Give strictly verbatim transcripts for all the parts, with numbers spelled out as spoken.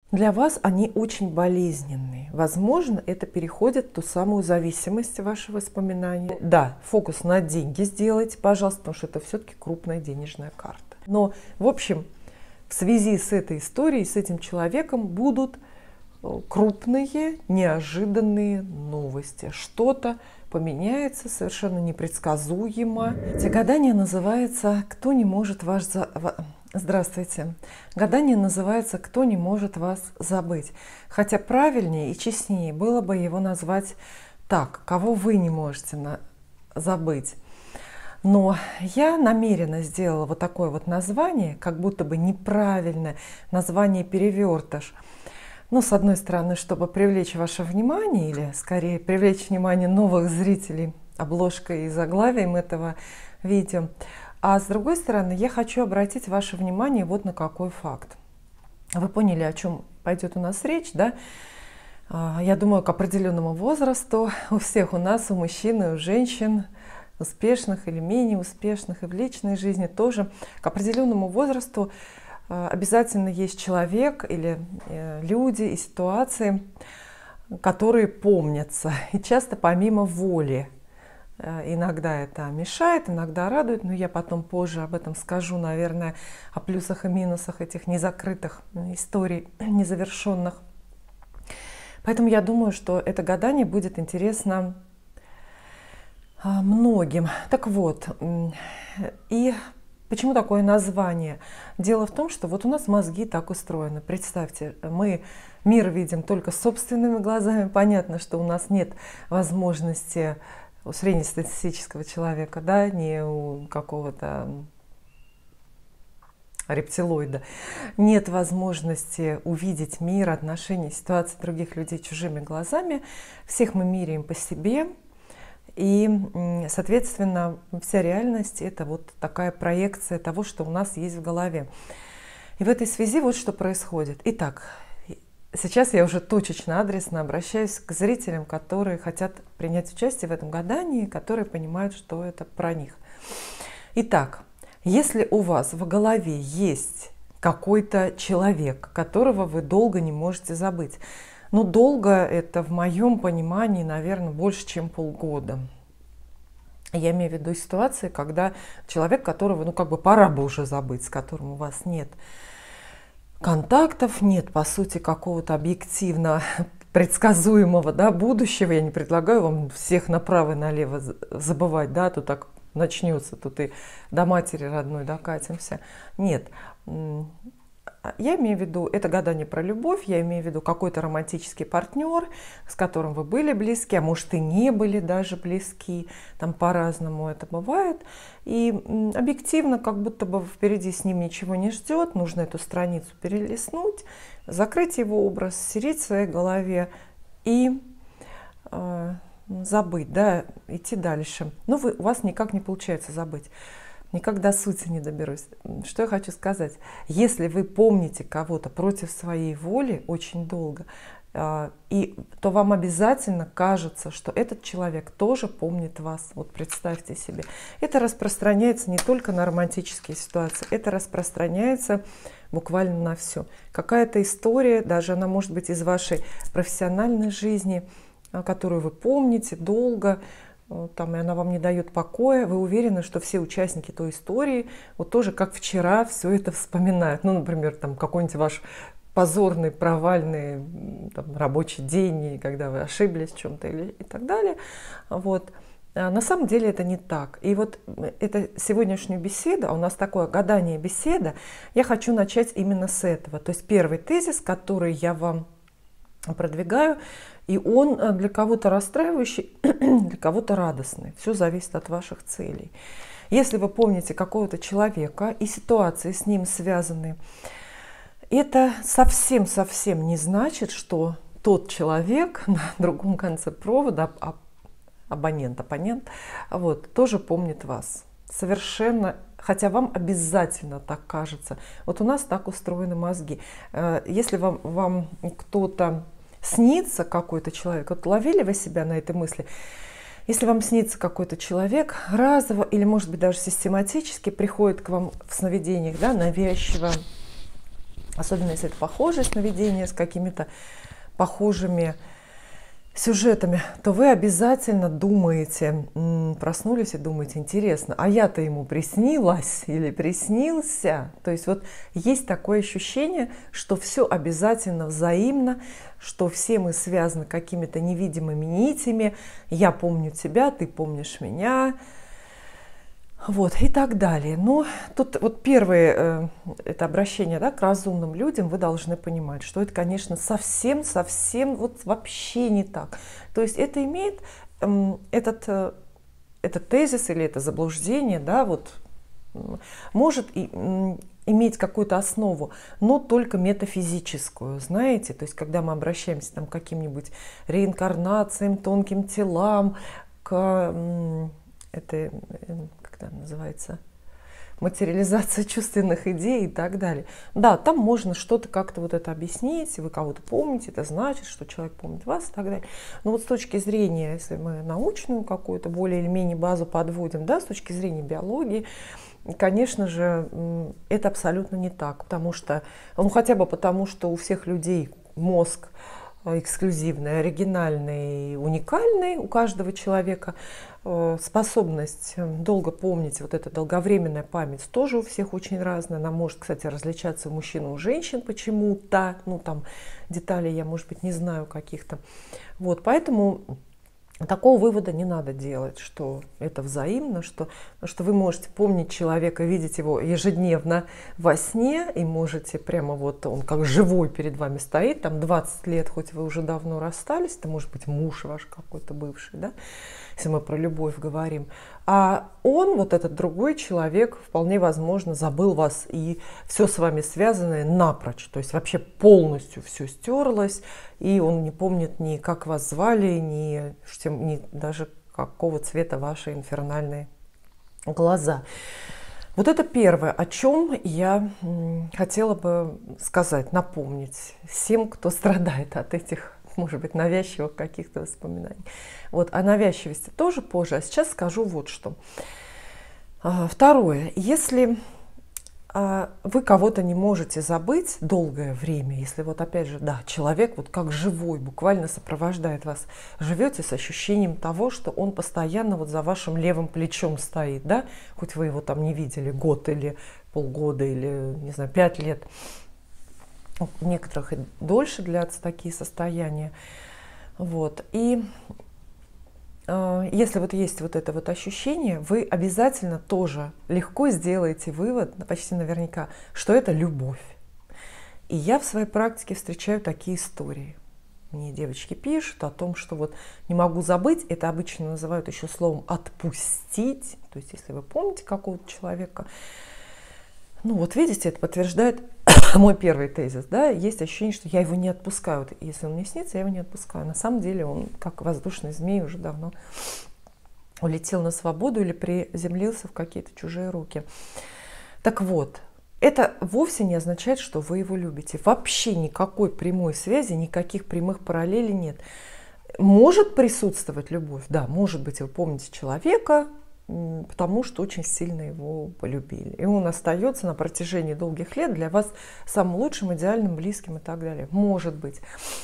Для вас они очень болезненные. Возможно, это переходит в ту самую зависимость вашего воспоминания. Да, фокус на деньги сделайте, пожалуйста, потому что это все-таки крупная денежная карта. Но, в общем, в связи с этой историей, с этим человеком будут крупные, неожиданные новости. Что-то поменяется совершенно непредсказуемо. Эти гадания называются «Кто не может вас...» за... Здравствуйте. Гадание называется «Кто не может вас забыть?». Хотя правильнее и честнее было бы его назвать так: «Кого вы не можете на... забыть?». Но я намеренно сделала вот такое вот название, как будто бы неправильное название перевертыш. Ну, с одной стороны, чтобы привлечь ваше внимание, или скорее привлечь внимание новых зрителей обложкой и заглавием этого видео. А с другой стороны, я хочу обратить ваше внимание вот на какой факт. Вы поняли, о чем пойдет у нас речь, да? Я думаю, к определенному возрасту у всех у нас, у мужчин и у женщин, успешных или менее успешных, и в личной жизни тоже, к определенному возрасту обязательно есть человек или люди и ситуации, которые помнятся, и часто помимо воли. Иногда это мешает, иногда радует, но я потом позже об этом скажу, наверное, о плюсах и минусах этих незакрытых историй, незавершенных. Поэтому я думаю, что это гадание будет интересно многим. Так вот, и почему такое название? Дело в том, что вот у нас мозги так устроены. Представьте, мы мир видим только собственными глазами. Понятно, что у нас нет возможности у среднестатистического человека, да, не у какого-то рептилоида, нет возможности увидеть мир, отношения, ситуации других людей чужими глазами. Всех мы меряем по себе. И, соответственно, вся реальность – это вот такая проекция того, что у нас есть в голове. И в этой связи вот что происходит. Итак, сейчас я уже точечно, адресно обращаюсь к зрителям, которые хотят принять участие в этом гадании, которые понимают, что это про них. Итак, если у вас в голове есть какой-то человек, которого вы долго не можете забыть, ну, долго это, в моем понимании, наверное, больше, чем полгода. Я имею в виду ситуации, когда человек, которого, ну, как бы пора бы уже забыть, с которым у вас нет контактов, нет, по сути, какого-то объективно предсказуемого, да, будущего. Я не предлагаю вам всех направо и налево забывать, да, то так начнется, тут и до матери родной докатимся. Нет. Я имею в виду, это гадание про любовь, я имею в виду какой-то романтический партнер, с которым вы были близки, а может и не были даже близки, там по-разному это бывает. И объективно, как будто бы впереди с ним ничего не ждет, нужно эту страницу перелистнуть, закрыть его образ, стереть в своей голове и э, забыть, да, идти дальше. Но вы, у вас никак не получается забыть. Никак до сути не доберусь. Что я хочу сказать? Если вы помните кого-то против своей воли очень долго, и, то вам обязательно кажется, что этот человек тоже помнит вас. Вот представьте себе. Это распространяется не только на романтические ситуации, это распространяется буквально на все. Какая-то история, даже она может быть из вашей профессиональной жизни, которую вы помните долго, там, и она вам не дает покоя, вы уверены, что все участники той истории вот тоже как вчера все это вспоминают. Ну, например, там какой-нибудь ваш позорный, провальный там, рабочий день, когда вы ошиблись в чем-то или и так далее. Вот. А на самом деле это не так. И вот это сегодняшнюю беседу, а у нас такое гадание беседа, я хочу начать именно с этого. То есть первый тезис, который я вам продвигаю, и он для кого-то расстраивающий, для кого-то радостный. Все зависит от ваших целей. Если вы помните какого-то человека и ситуации с ним связаны, это совсем-совсем не значит, что тот человек на другом конце провода, абонент, оппонент, вот, тоже помнит вас. Совершенно, хотя вам обязательно так кажется. Вот у нас так устроены мозги. Если вам, вам кто-то снится, какой-то человек, вот ловили вы себя на этой мысли, если вам снится какой-то человек, разово или, может быть, даже систематически приходит к вам в сновидениях, да, навязчиво, особенно если это похожее сновидение с какими-то похожими сюжетами, то вы обязательно думаете, проснулись и думаете, интересно, а я-то ему приснилась или приснился? То есть вот есть такое ощущение, что все обязательно взаимно, что все мы связаны какими-то невидимыми нитями, я помню тебя, ты помнишь меня, вот, и так далее. Но тут вот первое, э, это обращение, да, к разумным людям, вы должны понимать, что это, конечно, совсем-совсем вот вообще не так. То есть это имеет э, этот, э, этот тезис или это заблуждение, да, вот, может и, э, иметь какую-то основу, но только метафизическую, знаете, то есть когда мы обращаемся там, к каким-нибудь реинкарнациям, тонким телам, к э, это, как называется, материализация чувственных идей и так далее. Да, там можно что-то как-то вот это объяснить, вы кого-то помните, это значит, что человек помнит вас и так далее. Но вот с точки зрения, если мы научную какую-то более или менее базу подводим, да, с точки зрения биологии, конечно же, это абсолютно не так, потому что, ну хотя бы потому, что у всех людей мозг эксклюзивный, оригинальный, уникальный у каждого человека. Способность долго помнить, вот эта долговременная память тоже у всех очень разная. Она может, кстати, различаться у мужчин и у женщин почему-то. Ну, там деталей я, может быть, не знаю каких-то. Вот, поэтому такого вывода не надо делать, что это взаимно, что, что вы можете помнить человека, видеть его ежедневно во сне, и можете прямо вот он как живой перед вами стоит, там двадцать лет, хоть вы уже давно расстались, это может быть муж ваш какой-то бывший, да, если мы про любовь говорим. А он, вот этот другой человек, вполне возможно, забыл вас, и все с вами связанное напрочь, то есть вообще полностью все стерлось, и он не помнит ни как вас звали, ни, ни даже какого цвета ваши инфернальные глаза. Вот это первое, о чем я хотела бы сказать, напомнить всем, кто страдает от этих, может быть, навязчивых каких-то воспоминаний. Вот, о навязчивости тоже позже, а сейчас скажу вот что. Второе, если вы кого-то не можете забыть долгое время, если вот опять же, да, человек вот как живой буквально сопровождает вас, живете с ощущением того, что он постоянно вот за вашим левым плечом стоит, да, хоть вы его там не видели год или полгода или, не знаю, пять лет, у некоторых и дольше длятся такие состояния, вот, и если вот есть вот это вот ощущение, вы обязательно тоже легко сделаете вывод, почти наверняка, что это любовь. И я в своей практике встречаю такие истории. Мне девочки пишут о том, что вот не могу забыть, это обычно называют еще словом «отпустить». То есть если вы помните какого-то человека, ну вот видите, это подтверждает мой первый тезис, да, есть ощущение, что я его не отпускаю. Вот если он мне снится, я его не отпускаю. На самом деле он, как воздушный змей, уже давно улетел на свободу или приземлился в какие-то чужие руки. Так вот, это вовсе не означает, что вы его любите. Вообще никакой прямой связи, никаких прямых параллелей нет. Может присутствовать любовь, да, может быть, вы помните человека, потому что очень сильно его полюбили. И он остается на протяжении долгих лет для вас самым лучшим, идеальным, близким и так далее. Может быть.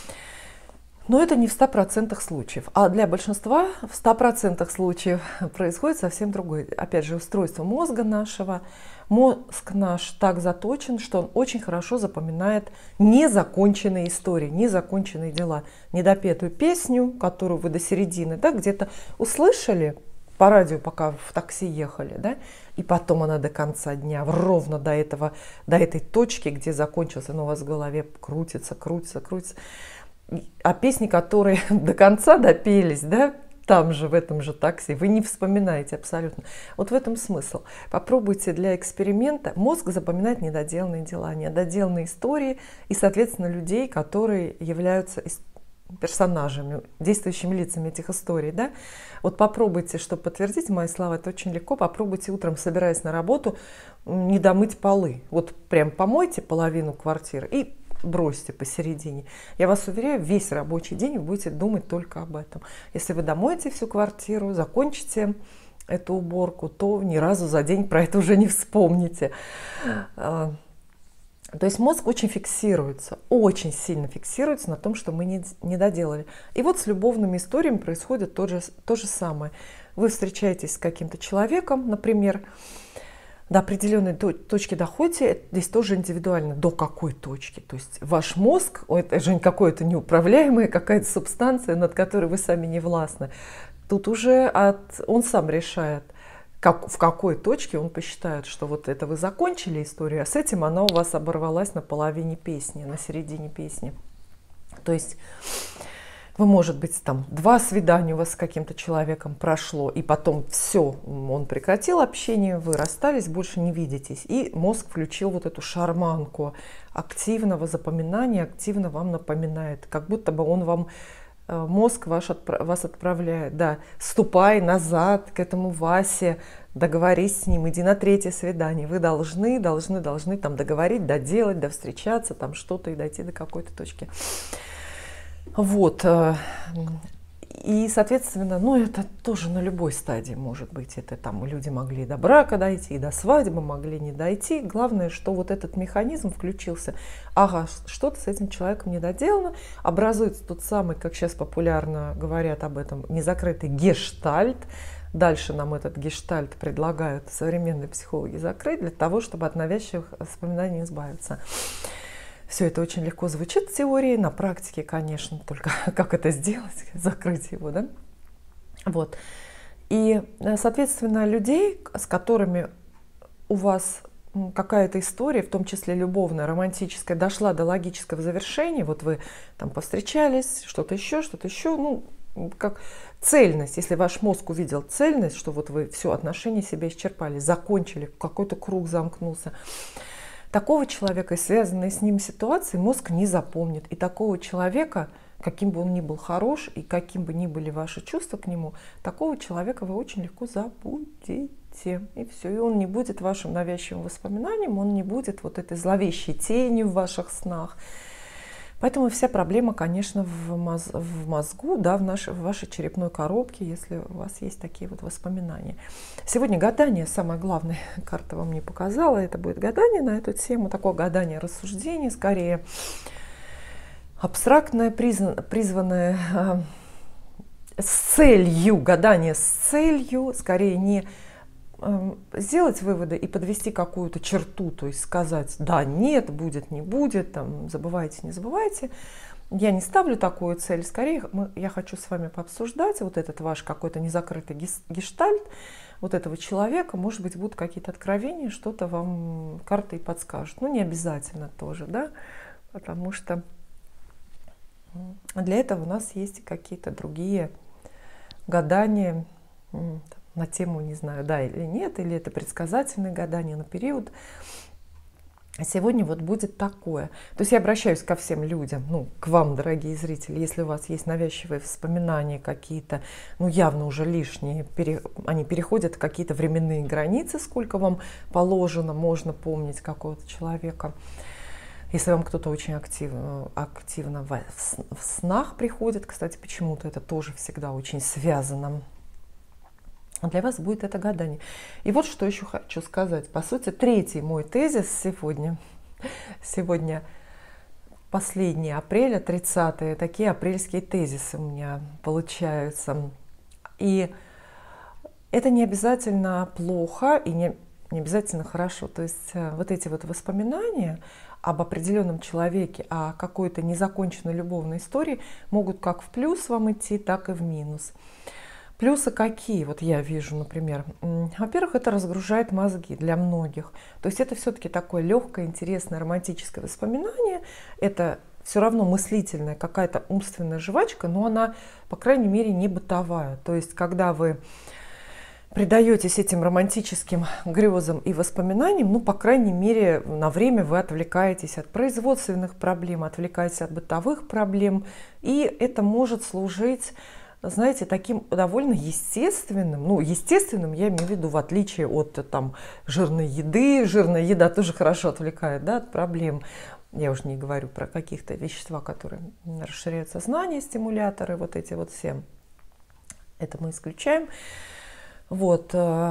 Но это не в ста процентах случаев. А для большинства в ста процентах случаев происходит совсем другое. Опять же, устройство мозга нашего. Мозг наш так заточен, что он очень хорошо запоминает незаконченные истории, незаконченные дела. Недопетую песню, которую вы до середины, да, где-то услышали по радио, пока в такси ехали, да, и потом она до конца дня, ровно до этого, до этой точки, где закончился, но у вас в голове крутится, крутится, крутится. А песни, которые до конца допелись, да, там же, в этом же такси, вы не вспоминаете абсолютно. Вот в этом смысл. Попробуйте для эксперимента. Мозг запоминает недоделанные дела, недоделанные истории и, соответственно, людей, которые являются персонажами, действующими лицами этих историй, да? Вот попробуйте, чтобы подтвердить мои слова, это очень легко, попробуйте утром, собираясь на работу, не домыть полы. Вот прям помойте половину квартиры и бросьте посередине. Я вас уверяю, весь рабочий день вы будете думать только об этом. Если вы домоете всю квартиру, закончите эту уборку, то ни разу за день про это уже не вспомните. То есть мозг очень фиксируется, очень сильно фиксируется на том, что мы не, не доделали. И вот с любовными историями происходит то же, то же самое. Вы встречаетесь с каким-то человеком, например, до определенной точки доходите, здесь тоже индивидуально, до какой точки. То есть ваш мозг, это же какое-то неуправляемая какая-то субстанция, над которой вы сами не властны. Тут уже от, он сам решает, как, в какой точке он посчитает, что вот это вы закончили историю, а с этим она у вас оборвалась на половине песни, на середине песни. То есть вы, может быть, там два свидания у вас с каким-то человеком прошло, и потом все, он прекратил общение, вы расстались, больше не видитесь. И мозг включил вот эту шарманку активного запоминания, активно вам напоминает, как будто бы он вам, мозг ваш, вас отправляет, да, ступай назад к этому Васе, договорись с ним, иди на третье свидание. Вы должны, должны, должны там договорить, доделать, довстречаться, там что-то и дойти до какой-то точки. Вот, и, соответственно, ну, это тоже на любой стадии может быть. Это там люди могли и до брака дойти, и до свадьбы могли не дойти. Главное, что вот этот механизм включился. Ага, что-то с этим человеком не доделано. Образуется тот самый, как сейчас популярно говорят об этом, незакрытый гештальт. Дальше нам этот гештальт предлагают современные психологи закрыть для того, чтобы от навязчивых воспоминаний избавиться. Все это очень легко звучит в теории, на практике, конечно, только как это сделать, закрыть его, да? Вот. И, соответственно, людей, с которыми у вас какая-то история, в том числе любовная, романтическая, дошла до логического завершения, вот вы там повстречались, что-то еще, что-то еще, ну, как цельность, если ваш мозг увидел цельность, что вот вы все, отношения себя исчерпали, закончили, какой-то круг замкнулся, такого человека и связанные с ним ситуации мозг не запомнит. И такого человека, каким бы он ни был хорош, и каким бы ни были ваши чувства к нему, такого человека вы очень легко забудете. И все. И он не будет вашим навязчивым воспоминанием, он не будет вот этой зловещей тенью в ваших снах. Поэтому вся проблема, конечно, в, моз в мозгу, да, в, нашей, в вашей черепной коробке, если у вас есть такие вот воспоминания. Сегодня гадание, самое главное, карта вам не показала, это будет гадание на эту тему, такое гадание рассуждений, скорее абстрактное, призван, призванное э, с целью, гадание с целью, скорее не сделать выводы и подвести какую-то черту, то есть сказать да, нет, будет, не будет, там, забывайте, не забывайте. Я не ставлю такую цель, скорее мы, я хочу с вами пообсуждать вот этот ваш какой-то незакрытый гештальт, вот этого человека, может быть, будут какие-то откровения, что-то вам карты и подскажут. Ну, не обязательно тоже, да, потому что для этого у нас есть какие-то другие гадания, на тему, не знаю, да или нет, или это предсказательное гадание на период. А сегодня вот будет такое. То есть я обращаюсь ко всем людям, ну, к вам, дорогие зрители, если у вас есть навязчивые воспоминания какие-то, ну, явно уже лишние, пере, они переходят какие-то временные границы, сколько вам положено, можно помнить какого-то человека. Если вам кто-то очень активно, активно в, в снах приходит, кстати, почему-то это тоже всегда очень связано. Для вас будет это гадание. И вот что еще хочу сказать. По сути, третий мой тезис сегодня. Сегодня последнее апреля, тридцатое. Такие апрельские тезисы у меня получаются. И это не обязательно плохо и не, не обязательно хорошо. То есть вот эти вот воспоминания об определенном человеке, о какой-то незаконченной любовной истории могут как в плюс вам идти, так и в минус. Плюсы какие? Вот я вижу, например. Во-первых, это разгружает мозги для многих. То есть это все-таки такое легкое, интересное, романтическое воспоминание. Это все равно мыслительная, какая-то умственная жвачка, но она, по крайней мере, не бытовая. То есть когда вы предаетесь этим романтическим грезам и воспоминаниям, ну, по крайней мере, на время вы отвлекаетесь от производственных проблем, отвлекаетесь от бытовых проблем. И это может служить, знаете, таким довольно естественным, ну, естественным я имею в виду в отличие от там жирной еды, жирная еда тоже хорошо отвлекает, да, от проблем. Я уже не говорю про каких-то вещества, которые расширяют сознание, стимуляторы, вот эти вот все. Это мы исключаем. Вот.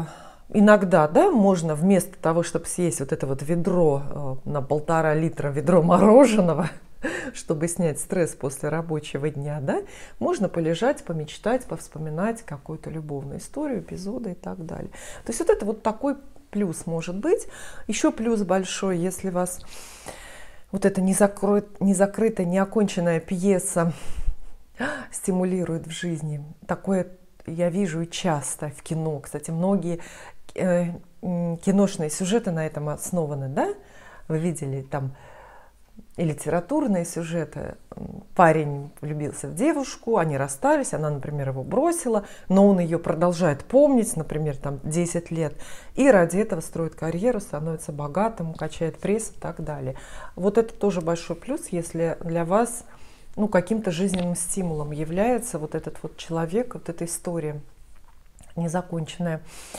иногда, да, можно вместо того, чтобы съесть вот это вот ведро э, на полтора литра, ведро мороженого, чтобы снять стресс после рабочего дня, да, можно полежать, помечтать, повспоминать какую-то любовную историю, эпизоды и так далее. То есть вот это вот такой плюс может быть. Еще плюс большой, если вас вот эта незакрытая, неоконченная пьеса стимулирует в жизни. Такое я вижу и часто в кино. Кстати, многие э, киношные сюжеты на этом основаны, да? Вы видели там и литературные сюжеты. Парень влюбился в девушку, они расстались, она, например, его бросила, но он ее продолжает помнить, например, там десять лет, и ради этого строит карьеру, становится богатым, качает пресс и так далее. Вот это тоже большой плюс, если для вас, ну, каким-то жизненным стимулом является вот этот вот человек, вот эта история незаконченная.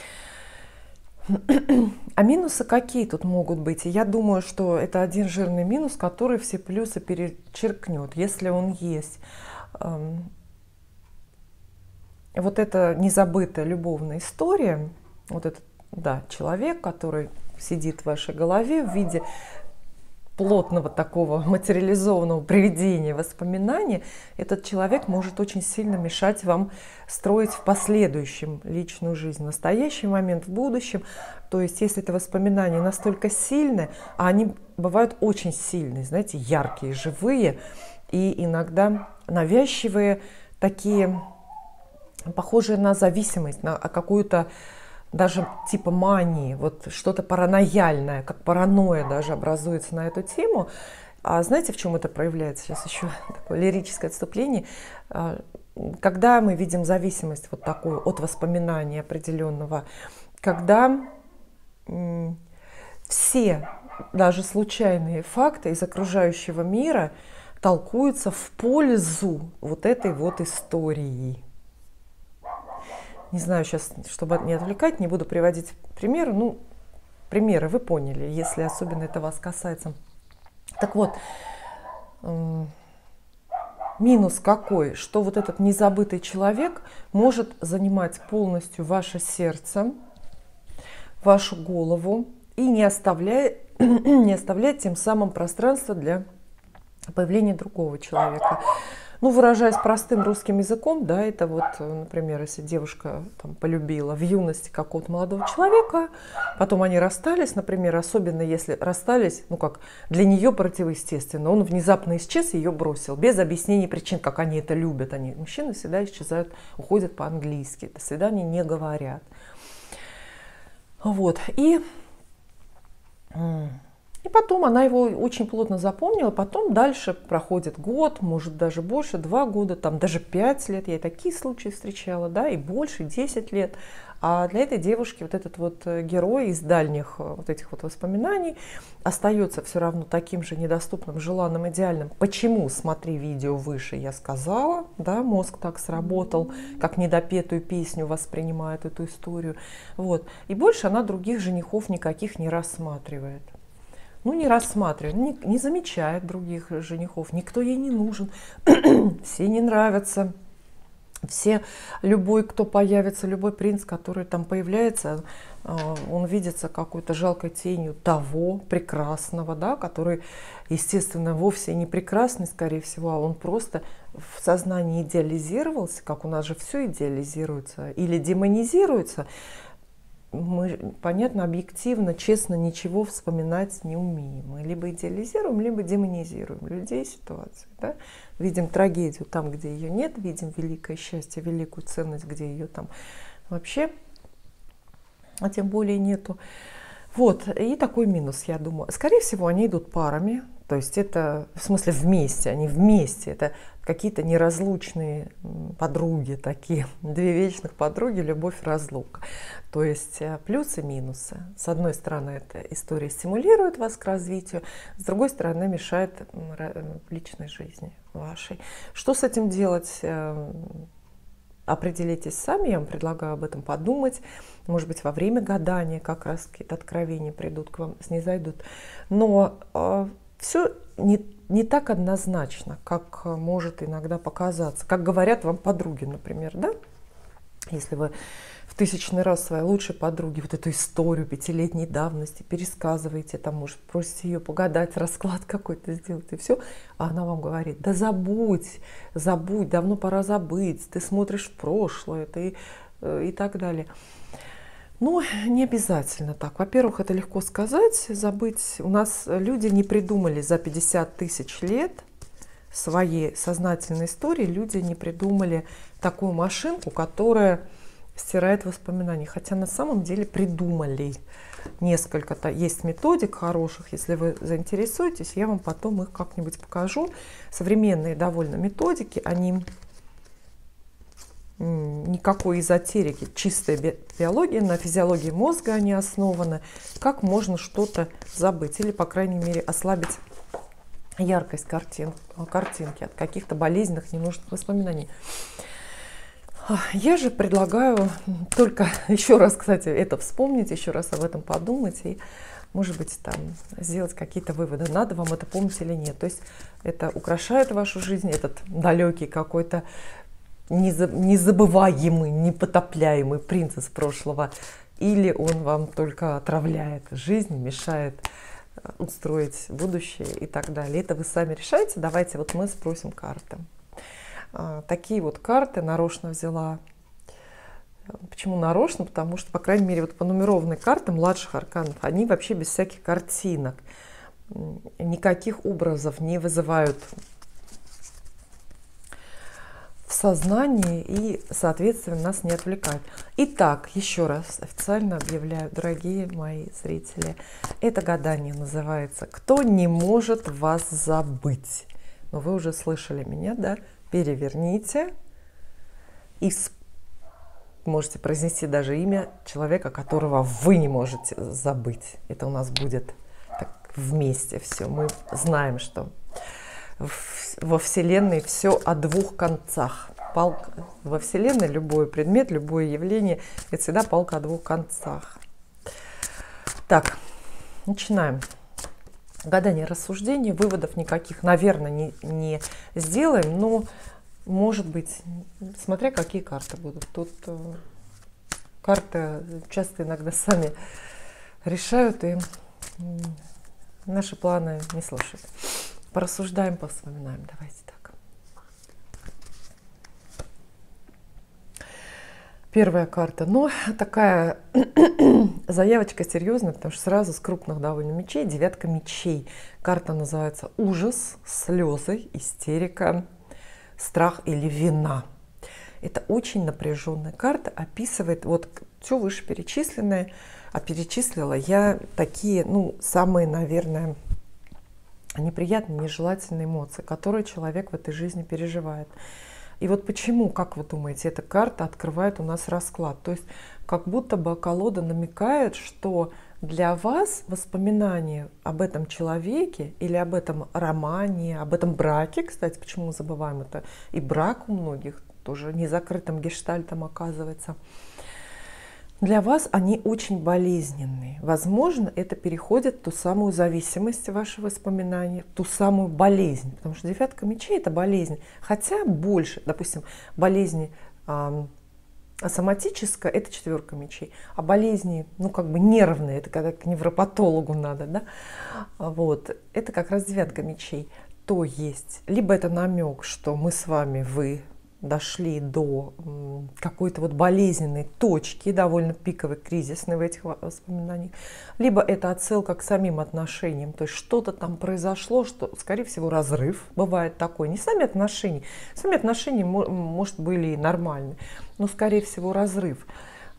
А минусы какие тут могут быть? И я думаю, что это один жирный минус, который все плюсы перечеркнет, если он есть. Вот эта незабытая любовная история, вот этот, да, человек, который сидит в вашей голове в виде плотного такого материализованного привидения воспоминаний, этот человек может очень сильно мешать вам строить в последующем личную жизнь, в настоящий момент, в будущем. То есть если это воспоминания настолько сильные, а они бывают очень сильные, знаете, яркие, живые и иногда навязчивые, такие, похожие на зависимость, на какую-то даже типа мании, вот что-то паранояльное, как паранойя даже образуется на эту тему. А знаете, в чем это проявляется? Сейчас еще такое лирическое отступление. Когда мы видим зависимость вот такую от воспоминания определенного, когда все, даже случайные факты из окружающего мира толкуются в пользу вот этой вот истории. Не знаю, сейчас, чтобы не отвлекать, не буду приводить примеры. Ну, примеры вы поняли, если особенно это вас касается. Так вот, минус какой? Что вот этот незабытый человек может занимать полностью ваше сердце, вашу голову и не оставляет, не оставляет тем самым пространство для появления другого человека. Ну, выражаясь простым русским языком, да, это вот, например, если девушка там полюбила в юности какого-то молодого человека, потом они расстались, например, особенно если расстались, ну как, для нее противоестественно, он внезапно исчез и ее бросил, без объяснений причин, как они это любят. Они, мужчины всегда исчезают, уходят по-английски, до свидания не говорят. Вот, и... И потом она его очень плотно запомнила, потом дальше проходит год, может даже больше, два года, там даже пять лет, я и такие случаи встречала, да, и больше, десять лет. А для этой девушки вот этот вот герой из дальних вот этих вот воспоминаний остается все равно таким же недоступным, желанным, идеальным. Почему? Смотри видео выше, я сказала, да, мозг так сработал, как недопетую песню воспринимает эту историю. Вот. И больше она других женихов никаких не рассматривает. Ну, не рассматривает, не, не замечает других женихов, никто ей не нужен, все не нравятся, все, любой, кто появится, любой принц, который там появляется, он видится какой-то жалкой тенью того прекрасного, да, который, естественно, вовсе не прекрасный, скорее всего, а он просто в сознании идеализировался, как у нас же все идеализируется или демонизируется. Мы, понятно, объективно, честно ничего вспоминать не умеем. Мы либо идеализируем, либо демонизируем людей, ситуации. Да? Видим трагедию там, где ее нет, видим великое счастье, великую ценность, где ее там вообще, а тем более нету. Вот, и такой минус, я думаю. Скорее всего, они идут парами, то есть это, в смысле, вместе, они вместе, это какие-то неразлучные подруги такие, две вечных подруги, любовь, разлука. То есть плюсы и минусы. С одной стороны, эта история стимулирует вас к развитию, с другой стороны, мешает личной жизни вашей. Что с этим делать? Определитесь сами, я вам предлагаю об этом подумать. Может быть, во время гадания как раз какие-то откровения придут к вам, снизойдут. Но э, все не, не так однозначно, как может иногда показаться. Как говорят вам подруги, например, да? Если вы в тысячный раз своей лучшей подруге вот эту историю пятилетней давности пересказываете, там, может, просите ее погадать, расклад какой-то сделать, и все, а она вам говорит: да забудь, забудь, давно пора забыть, ты смотришь в прошлое, ты и так далее. Ну, не обязательно так. Во-первых, это легко сказать, забыть. У нас люди не придумали за пятьдесят тысяч лет своей сознательной истории, люди не придумали такую машинку, которая стирает воспоминания. Хотя на самом деле придумали несколько-то. Есть методик хороших, если вы заинтересуетесь, я вам потом их как-нибудь покажу. Современные довольно методики, они никакой эзотерики, чистая би биология, на физиологии мозга они основаны. Как можно что-то забыть или, по крайней мере, ослабить яркость картин, картинки от каких-то болезненных, ненужных воспоминаний. Я же предлагаю только еще раз, кстати, это вспомнить, еще раз об этом подумать и, может быть, там сделать какие-то выводы, надо вам это помнить или нет. То есть это украшает вашу жизнь, этот далекий какой-то незабываемый, непотопляемый принц из прошлого, или он вам только отравляет жизнь, мешает устроить будущее и так далее. Это вы сами решаете. Давайте вот мы спросим карты. Такие вот карты нарочно взяла. Почему нарочно? Потому что, по крайней мере, вот по нумерованной карте младших арканов, они вообще без всяких картинок, никаких образов не вызывают в сознании и, соответственно, нас не отвлекают. Итак, еще раз официально объявляю, дорогие мои зрители, это гадание называется «Кто не может вас забыть?». Но вы уже слышали меня, да? Переверните и можете произнести даже имя человека, которого вы не можете забыть. Это у нас будет так вместе все. Мы знаем, что во Вселенной все о двух концах. Палка. Во Вселенной любой предмет, любое явление – это всегда палка о двух концах. Так, начинаем. Гадание, рассуждение, выводов никаких, наверное, не, не сделаем, но, может быть, смотря какие карты будут. Тут э, карты часто иногда сами решают, и э, наши планы не слушают. Порассуждаем, повспоминаем. Давайте так. Первая карта. Ну, такая заявочка серьезная, потому что сразу с крупных довольно мечей. Девятка мечей. Карта называется «Ужас», «Слезы», «Истерика», «Страх» или «Вина». Это очень напряженная карта, описывает вот все вышеперечисленное. А перечислила я такие, ну, самые, наверное, неприятные, нежелательные эмоции, которые человек в этой жизни переживает. И вот почему, как вы думаете, эта карта открывает у нас расклад? То есть как будто бы колода намекает, что для вас воспоминания об этом человеке или об этом романе, об этом браке, кстати, почему мы забываем это, и брак у многих тоже незакрытым гештальтом оказывается, для вас они очень болезненные. Возможно, это переходит в ту самую зависимость ваших воспоминаний, ту самую болезнь. Потому что девятка мечей – это болезнь. Хотя больше, допустим, болезни э, соматическая – это четверка мечей. А болезни, ну, как бы нервные – это когда к невропатологу надо, да? Вот. Это как раз девятка мечей. То есть, либо это намек, что мы с вами, вы, дошли до какой-то вот болезненной точки, довольно пиковой, кризисной в этих воспоминаниях, либо это отсылка к самим отношениям, то есть что-то там произошло, что, скорее всего, разрыв, бывает такой, не сами отношения, сами отношения, может, были и нормальны, но, скорее всего, разрыв.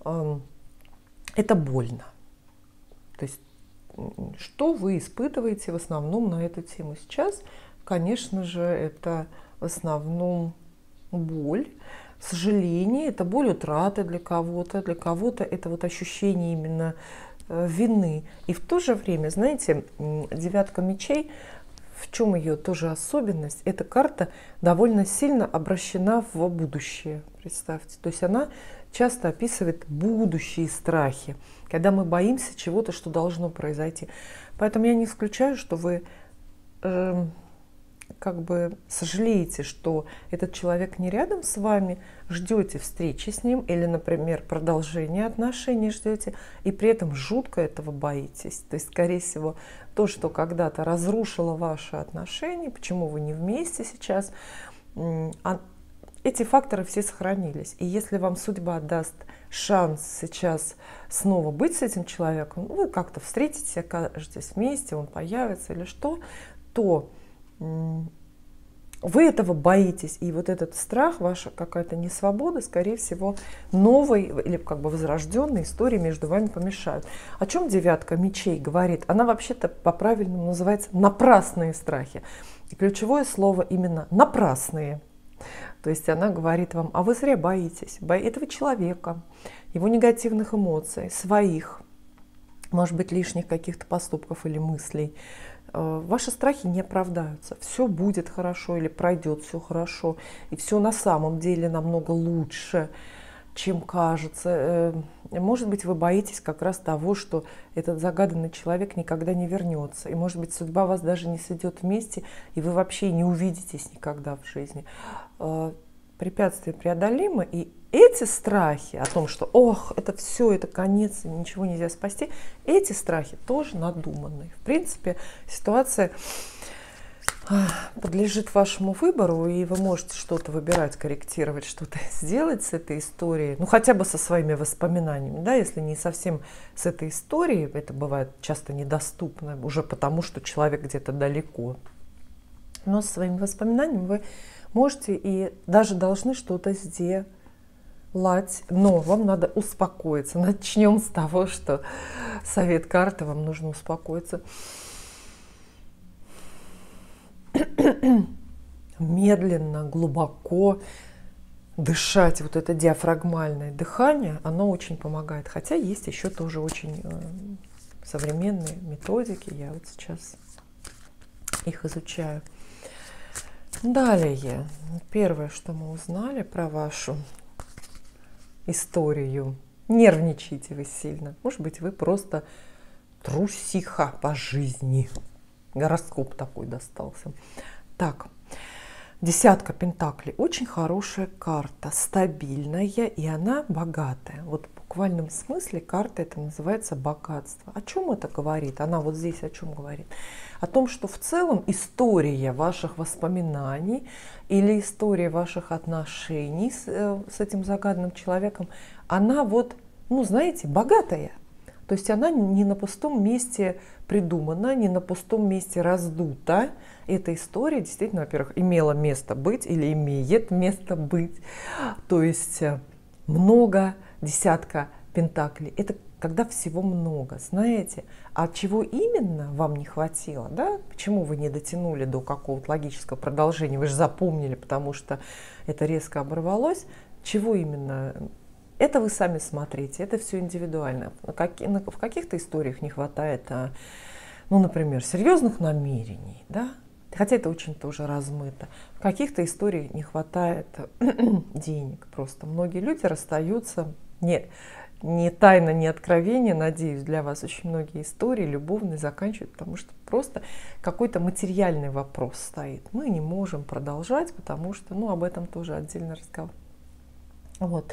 Это больно. То есть, что вы испытываете в основном на эту тему сейчас? Конечно же, это в основном боль, сожаление, это боль утраты для кого-то, для кого-то это вот ощущение именно э, вины. И в то же время, знаете, девятка мечей, в чем ее тоже особенность, эта карта довольно сильно обращена в будущее, представьте. То есть она часто описывает будущие страхи, когда мы боимся чего-то, что должно произойти. Поэтому я не исключаю, что вы э, как бы сожалеете, что этот человек не рядом с вами, ждете встречи с ним или, например, продолжения отношений ждете, и при этом жутко этого боитесь. То есть, скорее всего, то, что когда-то разрушило ваши отношения, почему вы не вместе сейчас, эти факторы все сохранились. И если вам судьба даст шанс сейчас снова быть с этим человеком, вы как-то встретитесь, окажетесь вместе, он появится или что, то вы этого боитесь. И вот этот страх, ваша какая-то несвобода, скорее всего, новой или как бы возрожденной истории между вами помешают. О чем девятка мечей говорит? Она вообще-то по-правильному называется напрасные страхи. И ключевое слово именно напрасные. То есть она говорит вам, а вы зря боитесь этого человека, его негативных эмоций, своих, может быть, лишних каких-то поступков или мыслей. Ваши страхи не оправдаются. Все будет хорошо или пройдет все хорошо. И все на самом деле намного лучше, чем кажется. Может быть, вы боитесь как раз того, что этот загаданный человек никогда не вернется. И, может быть, судьба вас даже не сведет вместе, и вы вообще не увидитесь никогда в жизни. Препятствия преодолимы, и эти страхи о том, что ох, это все, это конец, ничего нельзя спасти, эти страхи тоже надуманные. В принципе, ситуация подлежит вашему выбору, и вы можете что-то выбирать, корректировать, что-то сделать с этой историей, ну хотя бы со своими воспоминаниями, да, если не совсем с этой историей, это бывает часто недоступно, уже потому что человек где-то далеко, но со своими воспоминаниями вы можете и даже должны что-то сделать, но вам надо успокоиться. Начнем с того, что совет карты, вам нужно успокоиться. Медленно, глубоко дышать. Вот это диафрагмальное дыхание, оно очень помогает. Хотя есть еще тоже очень современные методики. Я вот сейчас их изучаю. Далее, первое, что мы узнали про вашу историю. Нервничаете вы сильно. Может быть, вы просто трусиха по жизни. Гороскоп такой достался. Так, десятка пентаклей. Очень хорошая карта, стабильная, и она богатая. Вот в буквальном смысле карта это называется богатство. О чем это говорит? Она вот здесь о чем говорит? О том, что в целом история ваших воспоминаний или история ваших отношений с, с этим загаданным человеком, она вот, ну знаете, богатая. То есть она не на пустом месте придумана, не на пустом месте раздута. Эта история действительно, во-первых, имела место быть или имеет место быть. То есть много, десятка пентаклей. Это когда всего много, знаете. А чего именно вам не хватило, да? Почему вы не дотянули до какого-то логического продолжения? Вы же запомнили, потому что это резко оборвалось. Чего именно? Это вы сами смотрите, это все индивидуально. В каких-то историях не хватает, ну, например, серьезных намерений, да? Хотя это очень тоже размыто. В каких-то историях не хватает денег просто. Многие люди расстаются, не, не тайна, не откровение, надеюсь, для вас очень многие истории любовные заканчивают, потому что просто какой-то материальный вопрос стоит. Мы не можем продолжать, потому что, ну, об этом тоже отдельный разговор. Вот.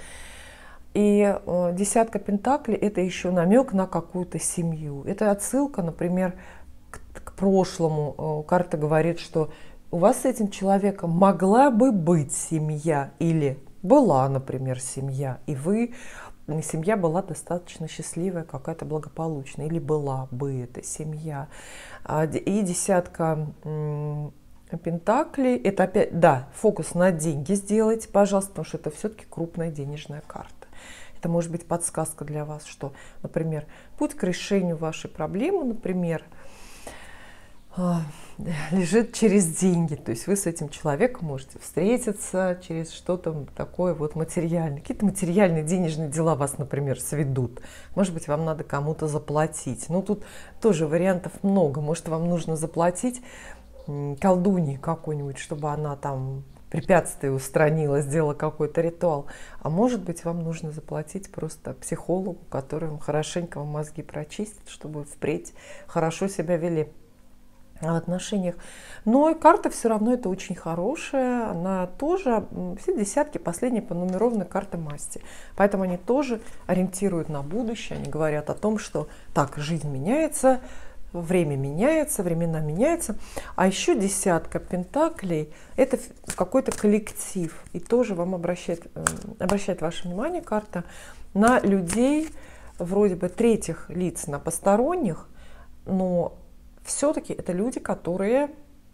И э, десятка пентаклей – это еще намек на какую-то семью. Это отсылка, например, к, к прошлому. Э, карта говорит, что у вас с этим человеком могла бы быть семья, или была, например, семья, и вы, семья была достаточно счастливая, какая-то благополучная, или была бы эта семья. И десятка пентаклей – это опять, да, фокус на деньги сделайте, пожалуйста, потому что это все-таки крупная денежная карта. Это может быть подсказка для вас, что, например, путь к решению вашей проблемы, например, лежит через деньги. То есть вы с этим человеком можете встретиться через что-то такое вот материальное. Какие-то материальные денежные дела вас, например, сведут. Может быть, вам надо кому-то заплатить. Ну, тут тоже вариантов много. Может, вам нужно заплатить колдунье какой-нибудь, чтобы она там препятствие устранила, сделала какой-то ритуал. А может быть, вам нужно заплатить просто психологу, который вам хорошенько вам мозги прочистит, чтобы впредь хорошо себя вели. в отношениях. Но и карта все равно это очень хорошая. Она тоже, все десятки последние понумерованные карты масти. Поэтому они тоже ориентируют на будущее. Они говорят о том, что так, жизнь меняется, время меняется, времена меняются. А еще десятка пентаклей – это какой-то коллектив. И тоже вам обращает, обращает ваше внимание карта на людей, вроде бы третьих лиц, на посторонних, но все-таки это люди, которые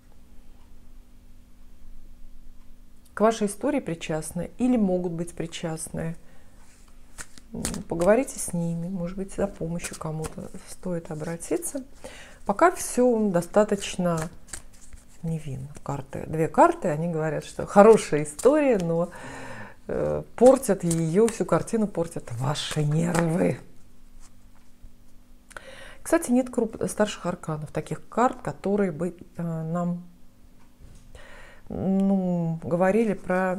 к вашей истории причастны или могут быть причастны. Поговорите с ними, может быть, за помощью кому-то стоит обратиться. Пока все достаточно невинно. Карты, две карты, они говорят, что хорошая история, но э, портят ее, всю картину портят ваши нервы. Кстати, нет круп... старших арканов, таких карт, которые бы э, нам ну, говорили про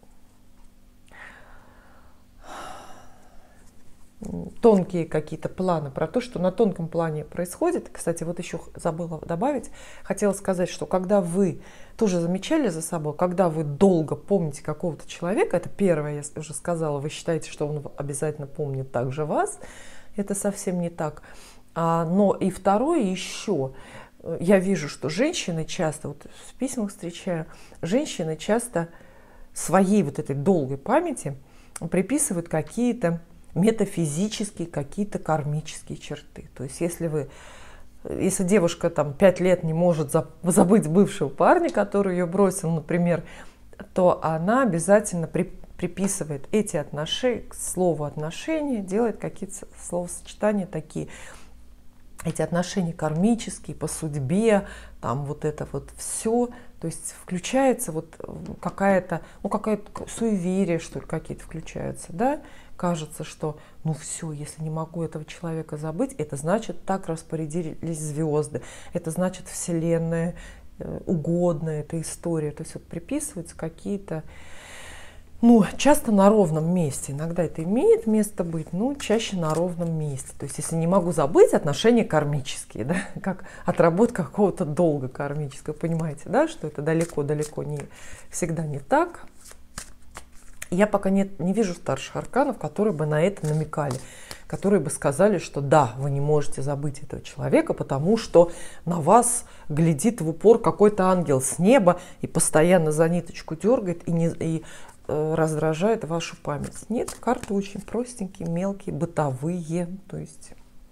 тонкие какие-то планы, про то, что на тонком плане происходит. Кстати, вот еще забыла добавить, хотела сказать, что когда вы тоже замечали за собой, когда вы долго помните какого-то человека, это первое, я уже сказала, вы считаете, что он обязательно помнит также вас, это совсем не так. А, но и второе еще, я вижу, что женщины часто, вот в письмах встречаю, женщины часто своей вот этой долгой памяти приписывают какие-то метафизические, какие-то кармические черты. То есть если вы, если девушка там пять лет не может забыть бывшего парня, который ее бросил, например, то она обязательно при, приписывает эти отношения, к слову отношения, делает какие-то словосочетания такие. Эти отношения кармические, по судьбе, там вот это вот все, то есть включается вот какая-то, ну какая-то суеверие, что ли, какие-то включаются, да, кажется, что ну все, если не могу этого человека забыть, это значит так распорядились звезды, это значит Вселенная э, угодна эта история, то есть вот приписываются какие-то, ну, часто на ровном месте. Иногда это имеет место быть, но чаще на ровном месте. То есть, если не могу забыть, отношения кармические, да, как отработка какого-то долга кармического. Понимаете, да, что это далеко-далеко не всегда не так. Я пока не, не вижу старших арканов, которые бы на это намекали, которые бы сказали, что да, вы не можете забыть этого человека, потому что на вас глядит в упор какой-то ангел с неба и постоянно за ниточку дергает и не... И раздражает вашу память. Нет, карты очень простенькие, мелкие, бытовые. То есть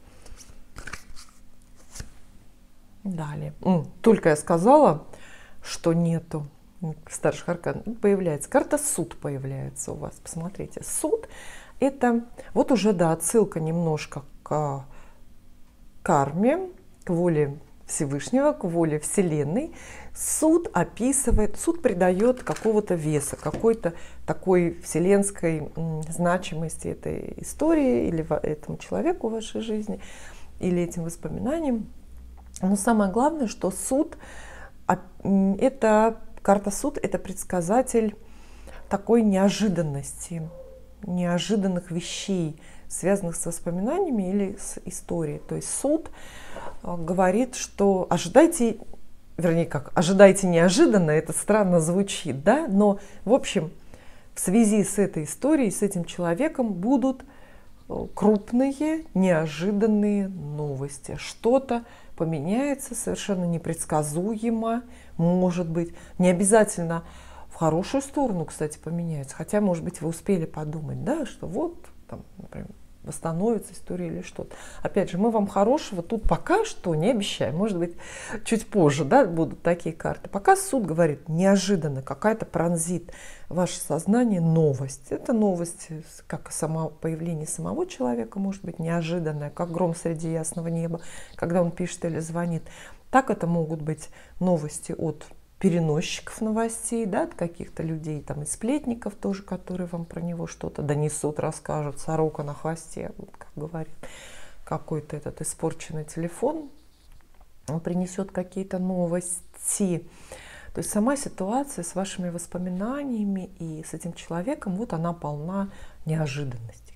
далее. Только я сказала, что нету старших арканов, появляется карта суд, появляется у вас. Посмотрите, суд это вот уже да, отсылка немножко к карме, к воле Всевышнего, к воле Вселенной. Суд описывает, суд придает какого-то веса, какой-то такой вселенской значимости этой истории или этому человеку в вашей жизни, или этим воспоминаниям. Но самое главное, что суд, это карта суд, это предсказатель такой неожиданности, неожиданных вещей, связанных с воспоминаниями или с историей. То есть суд говорит, что ожидайте, вернее как, ожидайте неожиданно, это странно звучит, да, но в общем в связи с этой историей, с этим человеком будут крупные, неожиданные новости. Что-то поменяется совершенно непредсказуемо, может быть, не обязательно в хорошую сторону, кстати, поменяется, хотя, может быть, вы успели подумать, да, что вот, там, например, восстановится история или что-то. Опять же, мы вам хорошего тут пока что не обещаем. Может быть, чуть позже, да, будут такие карты. Пока суд говорит, неожиданно какая-то пронзит ваше сознание новость. Это новость, как само появление самого человека, может быть, неожиданная, как гром среди ясного неба, когда он пишет или звонит. Так это могут быть новости от переносчиков новостей, да, от каких-то людей, там, и сплетников тоже, которые вам про него что-то донесут, расскажут, сорока на хвосте, вот как говорит какой-то этот испорченный телефон, он принесет какие-то новости. То есть сама ситуация с вашими воспоминаниями и с этим человеком, вот она полна неожиданностей.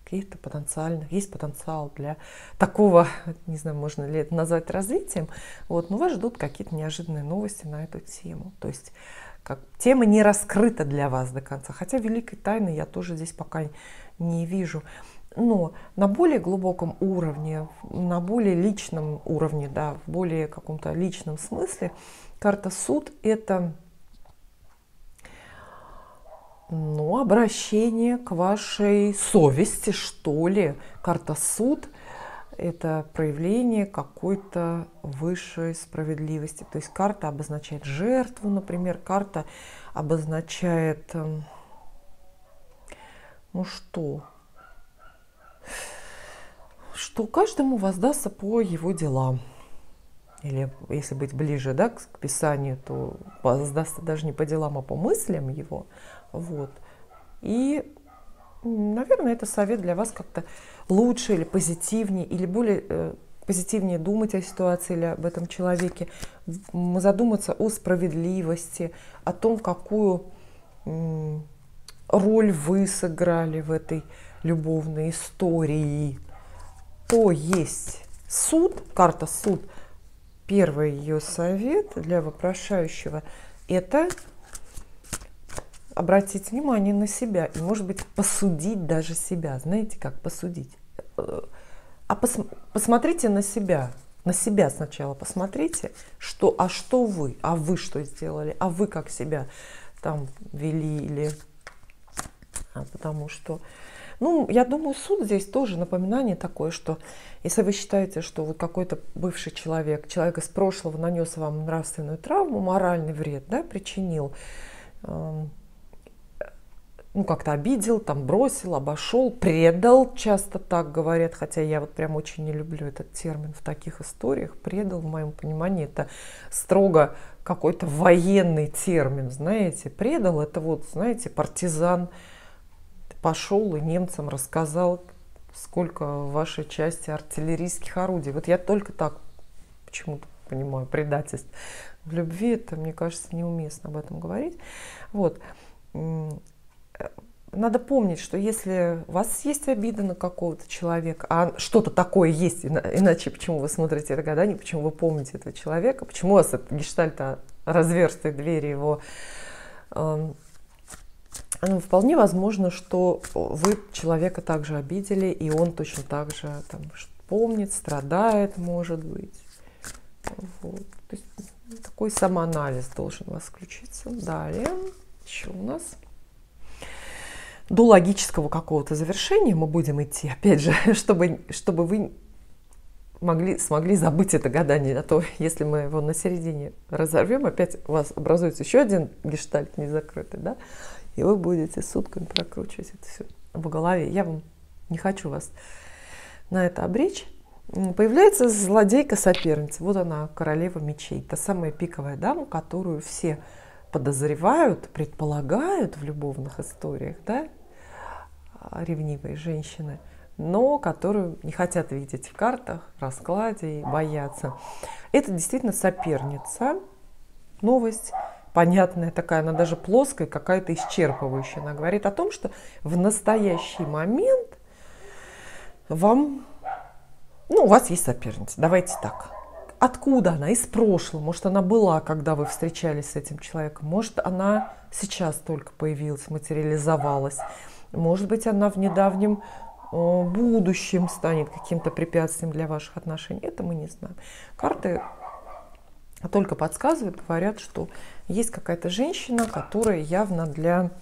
каких-то потенциальных, есть потенциал для такого, не знаю, можно ли это назвать развитием, вот, но вас ждут какие-то неожиданные новости на эту тему. То есть как, тема не раскрыта для вас до конца, хотя великой тайны я тоже здесь пока не вижу. Но на более глубоком уровне, на более личном уровне, да, в более каком-то личном смысле, карта суд – это, ну, обращение к вашей совести, что ли. Карта суд – это проявление какой-то высшей справедливости. То есть карта обозначает жертву, например, карта обозначает, ну что, что каждому воздастся по его делам. Или, если быть ближе, да, к Писанию, то воздастся даже не по делам, а по мыслям его. Вот. И, наверное, это совет для вас как-то лучше или позитивнее, или более э, позитивнее думать о ситуации или об этом человеке, задуматься о справедливости, о том, какую э, роль вы сыграли в этой любовной истории. То есть суд, карта суд, первый ее совет для вопрошающего – это обратить внимание на себя и, может быть, посудить даже себя. Знаете, как посудить? А пос, посмотрите на себя. На себя сначала посмотрите, что, а что вы, а вы что сделали, а вы как себя там вели или… А потому что… Ну, я думаю, суд здесь тоже напоминание такое, что если вы считаете, что вот какой-то бывший человек, человек из прошлого нанес вам нравственную травму, моральный вред, да, причинил, э, ну, как-то обидел, там, бросил, обошел, предал, часто так говорят, хотя я вот прям очень не люблю этот термин в таких историях. Предал, в моем понимании, это строго какой-то военный термин, знаете. Предал, это вот, знаете, партизан пошел и немцам рассказал, сколько в вашей части артиллерийских орудий. Вот я только так почему-то понимаю предательство. В любви это, мне кажется, неуместно об этом говорить. Вот. Надо помнить, что если у вас есть обида на какого-то человека, а что-то такое есть, иначе почему вы смотрите это гадание, почему вы помните этого человека, почему у вас этот гештальт разверстые двери его… Ну, вполне возможно, что вы человека также обидели, и он точно так же там, помнит, страдает, может быть. Вот. То есть, такой самоанализ должен у вас включиться. Далее, еще у нас до логического какого-то завершения мы будем идти, опять же, чтобы, чтобы вы могли, смогли забыть это гадание. А то, если мы его на середине разорвем, опять у вас образуется еще один гештальт незакрытый, да? И вы будете сутками прокручивать это все в голове. Я вам не хочу вас на это обречь. Появляется злодейка-соперница. Вот она, королева мечей. Та самая пиковая дама, которую все подозревают, предполагают в любовных историях, да, ревнивые женщины, но которую не хотят видеть в картах, раскладе и боятся. Это действительно соперница. Новость понятная такая, она даже плоская, какая-то исчерпывающая. Она говорит о том, что в настоящий момент вам, ну, у вас есть соперница. Давайте так. Откуда она? Из прошлого. Может, она была, когда вы встречались с этим человеком. Может, она сейчас только появилась, материализовалась. Может быть, она в недавнем э, будущем станет каким-то препятствием для ваших отношений. Это мы не знаем. Карты только подсказывают, говорят, что есть какая-то женщина, которая явно для,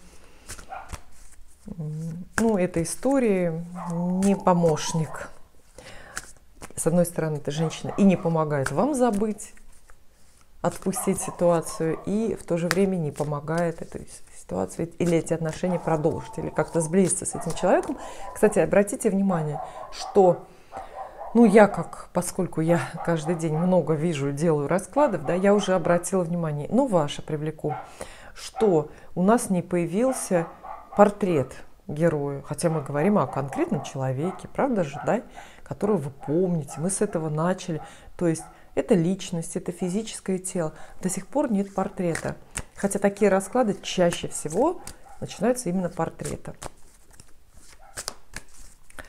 ну, этой истории не помощник. С одной стороны, эта женщина и не помогает вам забыть, отпустить ситуацию, и в то же время не помогает этой ситуации или эти отношения продолжить, или как-то сблизиться с этим человеком. Кстати, обратите внимание, что… Ну, я как, поскольку я каждый день много вижу, делаю раскладов, да, я уже обратила внимание, ну, ваше привлеку, что у нас не появился портрет героя, хотя мы говорим о конкретном человеке, правда же, да, которого вы помните, мы с этого начали, то есть это личность, это физическое тело, до сих пор нет портрета, хотя такие расклады чаще всего начинаются именно портрета.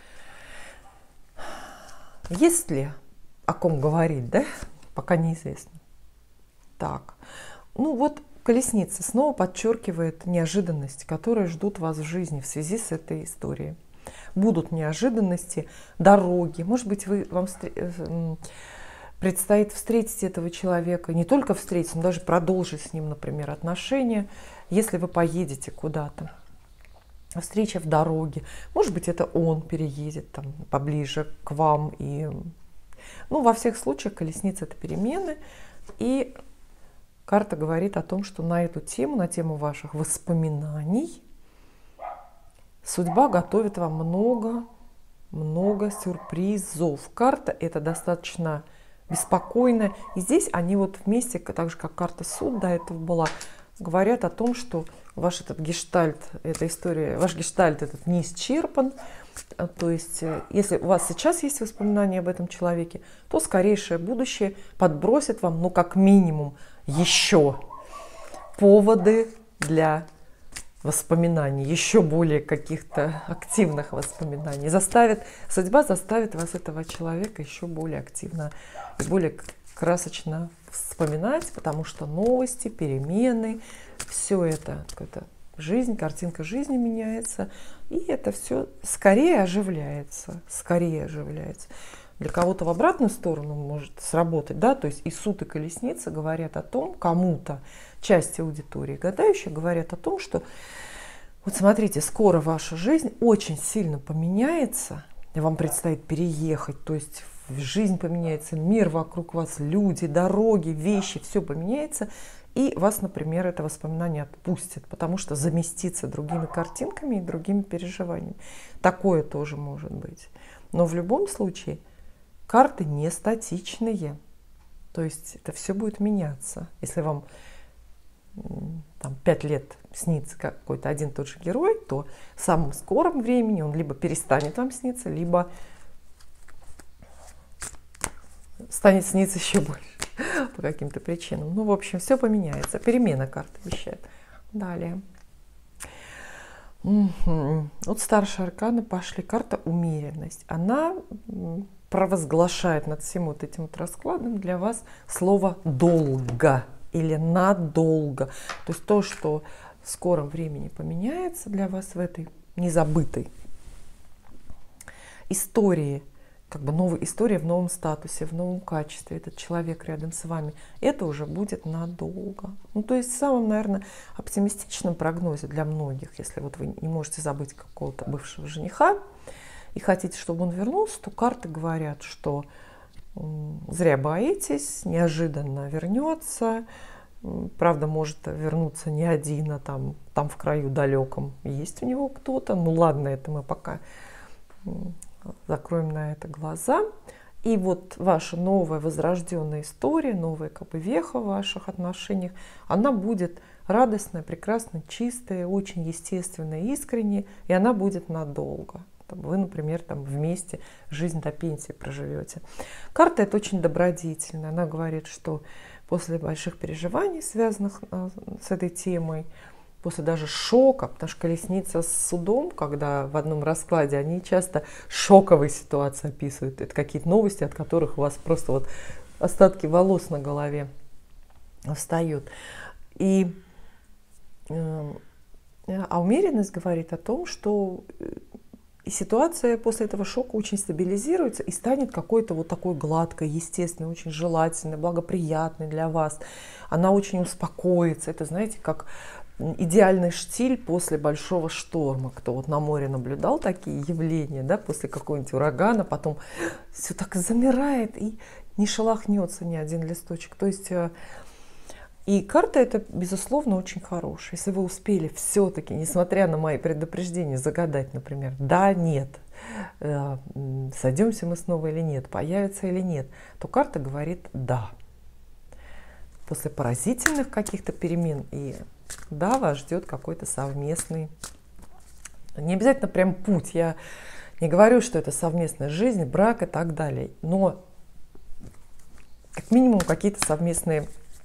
Есть ли о ком говорить, да? Пока неизвестно. Так, ну вот колесница снова подчеркивает неожиданности, которые ждут вас в жизни в связи с этой историей. Будут неожиданности, дороги. Может быть, вы, вам предстоит встретить этого человека, не только встретить, но даже продолжить с ним, например, отношения, если вы поедете куда-то. Встреча в дороге. Может быть, это он переедет там поближе к вам. И, ну, во всех случаях колесница — это перемены. И карта говорит о том, что на эту тему, на тему ваших воспоминаний, судьба готовит вам много, много сюрпризов. Карта — это достаточно беспокойная. И здесь они вот вместе, так же как карта суд до этого была, говорят о том, что ваш этот гештальт, эта история, ваш гештальт этот не исчерпан. То есть, если у вас сейчас есть воспоминания об этом человеке, то скорейшее будущее подбросит вам, ну, как минимум, еще поводы для воспоминаний, еще более каких-то активных воспоминаний. Заставит, судьба заставит вас, этого человека, еще более активно и более красочно вспоминать, потому что новости, перемены, все это, какая-то жизнь, картинка жизни меняется, и это все скорее оживляется, скорее оживляется. Для кого-то в обратную сторону может сработать, да, то есть и суд, и колесница говорят о том, кому-то, части аудитории гадающих говорят о том, что вот смотрите, скоро ваша жизнь очень сильно поменяется, и вам предстоит переехать, то есть жизнь поменяется, мир вокруг вас, люди, дороги, вещи, все поменяется, и вас, например, это воспоминание отпустит, потому что заместится другими картинками и другими переживаниями. Такое тоже может быть. Но в любом случае карты не статичные, то есть это все будет меняться. Если вам там пять лет снится какой-то один и тот же герой, то в самом скором времени он либо перестанет вам сниться, либо станет сниться еще больше по каким-то причинам. Ну, в общем, все поменяется. Перемена карты вещает. Далее. Угу. Вот старшие арканы пошли. Карта умеренность. Она провозглашает над всем вот этим вот раскладом для вас слово «долго» или «надолго». То есть то, что в скором времени поменяется для вас в этой незабытой истории, как бы новая история в новом статусе, в новом качестве, этот человек рядом с вами, это уже будет надолго. Ну, то есть в самом, наверное, оптимистичном прогнозе для многих, если вот вы не можете забыть какого-то бывшего жениха и хотите, чтобы он вернулся, то карты говорят, что зря боитесь, неожиданно вернется. Правда, может вернуться не один, а там, там в краю далеком есть у него кто-то. Ну ладно, это мы пока закроем на это глаза. И вот ваша новая возрожденная история, новая как бы веха в ваших отношениях, она будет радостная, прекрасная, чистая, очень естественная, искренняя, и она будет надолго. Вы, например, там вместе жизнь до пенсии проживете. Карта эта очень добродетельная. Она говорит, что после больших переживаний, связанных с этой темой, после даже шока, потому что колесница с судом, когда в одном раскладе, они часто шоковые ситуации описывают. Это какие-то новости, от которых у вас просто вот остатки волос на голове встают. И, а умеренность говорит о том, что и ситуация после этого шока очень стабилизируется и станет какой-то вот такой гладкой, естественной, очень желательной, благоприятной для вас. Она очень успокоится. Это, знаете, как идеальный штиль после большого шторма. Кто вот на море наблюдал такие явления, да, после какого-нибудь урагана, потом все так замирает и не шелохнется ни один листочек. То есть и карта эта, безусловно, очень хорошая. Если вы успели все-таки, несмотря на мои предупреждения, загадать, например, да, нет, сойдемся мы снова или нет, появится или нет, то карта говорит да. После поразительных каких-то перемен и да, вас ждет какой-то совместный, не обязательно прям путь, я не говорю, что это совместная жизнь, брак и так далее, но как минимум какие-то совместные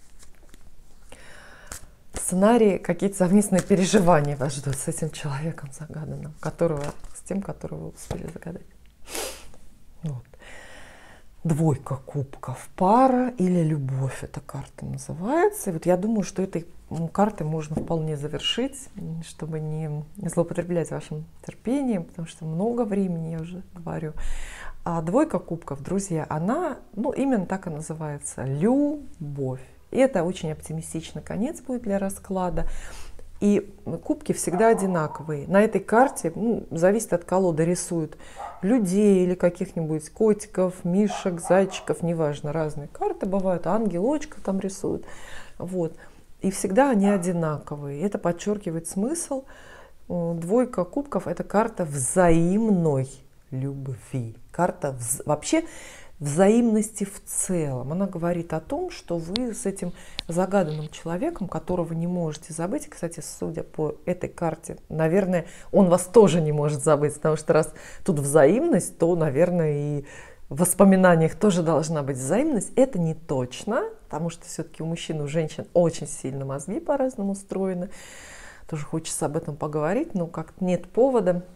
сценарии, какие-то совместные переживания вас ждут с этим человеком загаданным, которого, с тем, которого вы успели загадать. Вот. Двойка кубков. Пара или любовь эта карта называется. И вот я думаю, что этой картой можно вполне завершить, чтобы не злоупотреблять вашим терпением, потому что много времени, я уже говорю. А двойка кубков, друзья, она, ну, именно так и называется. Любовь. И это очень оптимистичный конец будет для расклада. И кубки всегда одинаковые. На этой карте, ну, зависит от колоды, рисуют людей или каких-нибудь котиков, мишек, зайчиков, неважно, разные карты бывают, ангелочка там рисуют. Вот. И всегда они одинаковые. Это подчеркивает смысл. Двойка кубков – это карта взаимной любви. Карта вз... вообще взаимности в целом. Она говорит о том, что вы с этим загаданным человеком, которого не можете забыть, кстати, судя по этой карте, наверное, он вас тоже не может забыть, потому что раз тут взаимность, то, наверное, и в воспоминаниях тоже должна быть взаимность. Это не точно, потому что все-таки у мужчин и у женщин очень сильно мозги по-разному устроены. Тоже хочется об этом поговорить, но как-то нет повода.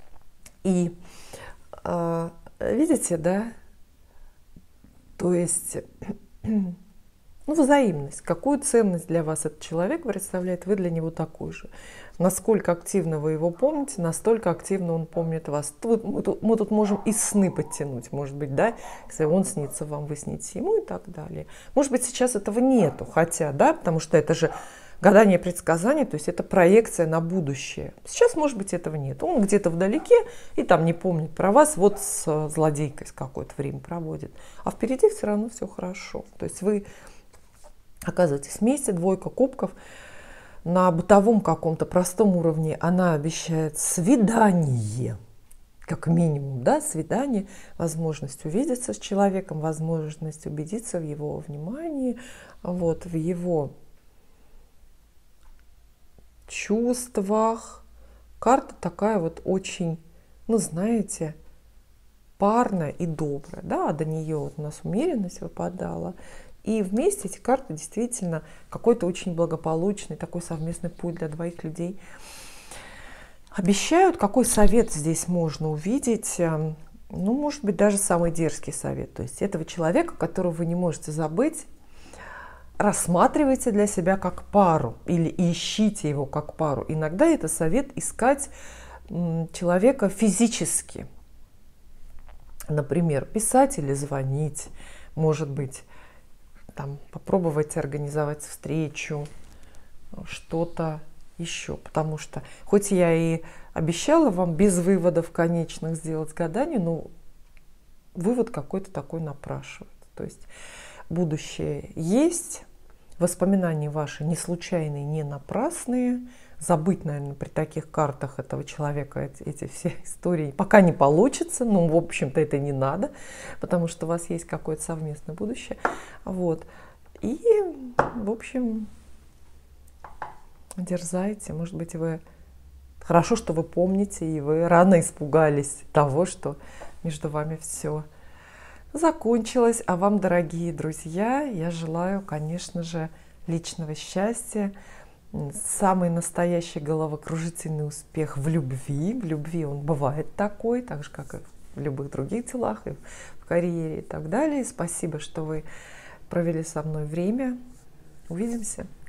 И э, видите, да, то есть, ну, взаимность. Какую ценность для вас этот человек представляет, вы для него такой же. Насколько активно вы его помните, настолько активно он помнит вас. Тут, мы, тут, мы тут можем и сны подтянуть, может быть, да, если он снится вам, вы снитесь ему и так далее. Может быть, сейчас этого нету, хотя, да, потому что это же гадание предсказаний, то есть это проекция на будущее. Сейчас, может быть, этого нет. Он где-то вдалеке и там не помнит про вас, вот с злодейкой с какое-то время проводит. А впереди все равно все хорошо. То есть вы оказываетесь вместе, двойка кубков. На бытовом каком-то простом уровне она обещает свидание, как минимум, да, свидание, возможность увидеться с человеком, возможность убедиться в его внимании, вот, в его чувствах. Карта такая вот очень, ну, знаете, парная и добрая, да, до нее вот у нас умеренность выпадала. И вместе эти карты действительно какой-то очень благополучный такой совместный путь для двоих людей обещают. Какой совет здесь можно увидеть? Ну, может быть, даже самый дерзкий совет. То есть этого человека, которого вы не можете забыть, рассматривайте для себя как пару или ищите его как пару. Иногда это совет искать человека физически. Например, писать или звонить, может быть, там, попробовать организовать встречу, что-то еще. Потому что, хоть я и обещала вам без выводов конечных сделать гадание, но вывод какой-то такой напрашивает. То есть будущее есть, воспоминания ваши не случайные, не напрасные. Забыть, наверное, при таких картах этого человека эти, эти все истории пока не получится. Ну, в общем-то, это не надо, потому что у вас есть какое-то совместное будущее. Вот. И, в общем, дерзайте. Может быть, вы... Хорошо, что вы помните, и вы рано испугались того, что между вами все закончилось. А вам, дорогие друзья, я желаю, конечно же, личного счастья, самый настоящий головокружительный успех в любви. В любви он бывает такой, так же, как и в любых других делах, и в карьере и так далее. Спасибо, что вы провели со мной время. Увидимся.